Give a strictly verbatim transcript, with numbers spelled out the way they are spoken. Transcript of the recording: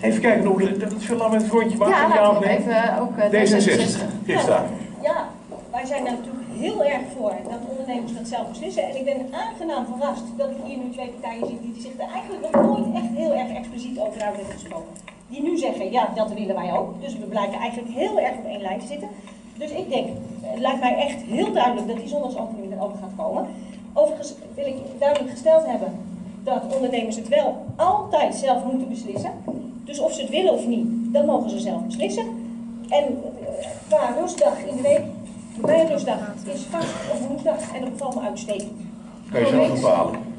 Even kijken, hoe dat is veel met het woordje maken. Ja, laten we nog even ook uh, D zesenzestig. Christa. Ja, wij zijn daar natuurlijk heel erg voor dat ondernemers dat zelf beslissen. En ik ben aangenaam verrast dat ik hier nu twee partijen zie die zich er eigenlijk nog nooit echt heel erg expliciet over uit hebben gesproken. Die nu zeggen, ja, dat willen wij ook. Dus we blijken eigenlijk heel erg op één lijn te zitten. Dus ik denk, het lijkt mij echt heel duidelijk dat die zondagsopening er ook gaat komen. Overigens wil ik duidelijk gesteld hebben dat ondernemers het wel altijd zelf moeten beslissen. Dus of ze het willen of niet, dan mogen ze zelf beslissen. En qua rustdag in de week, mijn rustdag is vast op woensdag en dat bevalt me uitstekend. Kan je zelf bepalen.